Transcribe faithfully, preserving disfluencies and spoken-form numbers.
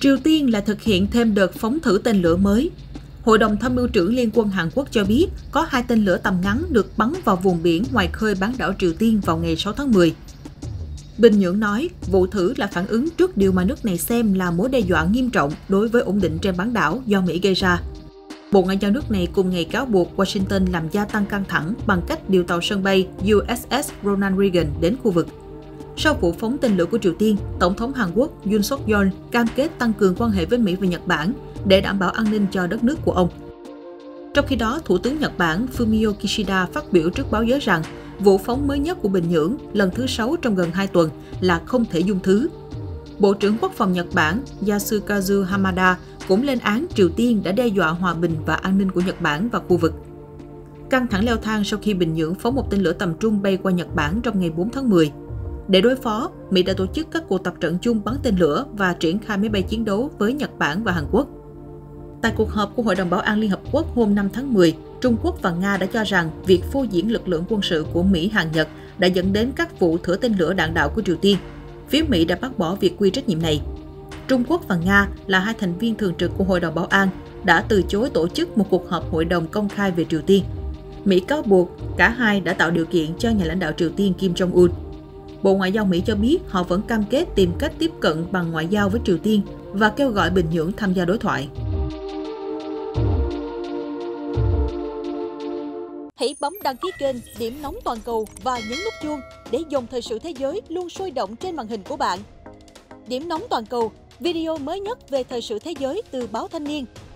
Triều Tiên lại thực hiện thêm đợt phóng thử tên lửa mới. Hội đồng Tham mưu trưởng Liên quân Hàn Quốc cho biết có hai tên lửa tầm ngắn được bắn vào vùng biển ngoài khơi bán đảo Triều Tiên vào ngày sáu tháng mười. Bình Nhưỡng nói vụ thử là phản ứng trước điều mà nước này xem là mối đe dọa nghiêm trọng đối với ổn định trên bán đảo do Mỹ gây ra. Bộ Ngoại giao nước này cùng ngày cáo buộc Washington làm gia tăng căng thẳng bằng cách điều tàu sân bay U S S Ronald Reagan đến khu vực. Sau vụ phóng tên lửa của Triều Tiên, Tổng thống Hàn Quốc Yoon suk yeol cam kết tăng cường quan hệ với Mỹ và Nhật Bản để đảm bảo an ninh cho đất nước của ông. Trong khi đó, Thủ tướng Nhật Bản Fumio Kishida phát biểu trước báo giới rằng vụ phóng mới nhất của Bình Nhưỡng, lần thứ sáu trong gần hai tuần, là không thể dung thứ. Bộ trưởng Quốc phòng Nhật Bản Yasukazu Hamada cũng lên án Triều Tiên đã đe dọa hòa bình và an ninh của Nhật Bản và khu vực. Căng thẳng leo thang sau khi Bình Nhưỡng phóng một tên lửa tầm trung bay qua Nhật Bản trong ngày bốn tháng mười. Để đối phó, Mỹ đã tổ chức các cuộc tập trận chung bắn tên lửa và triển khai máy bay chiến đấu với Nhật Bản và Hàn Quốc. Tại cuộc họp của Hội đồng Bảo an Liên Hợp Quốc hôm năm tháng mười, Trung Quốc và Nga đã cho rằng việc phô diễn lực lượng quân sự của Mỹ, Hàn, Nhật đã dẫn đến các vụ thử tên lửa đạn đạo của Triều Tiên. Phía Mỹ đã bác bỏ việc quy trách nhiệm này. Trung Quốc và Nga là hai thành viên thường trực của Hội đồng Bảo an đã từ chối tổ chức một cuộc họp hội đồng công khai về Triều Tiên. Mỹ cáo buộc cả hai đã tạo điều kiện cho nhà lãnh đạo Triều Tiên Kim Jong-un. Bộ Ngoại giao Mỹ cho biết họ vẫn cam kết tìm cách tiếp cận bằng ngoại giao với Triều Tiên và kêu gọi Bình Nhưỡng tham gia đối thoại. Hãy bấm đăng ký kênh Điểm Nóng Toàn cầu và nhấn nút chuông để dòng thời sự thế giới luôn sôi động trên màn hình của bạn. Điểm Nóng Toàn cầu, video mới nhất về thời sự thế giới từ báo Thanh niên,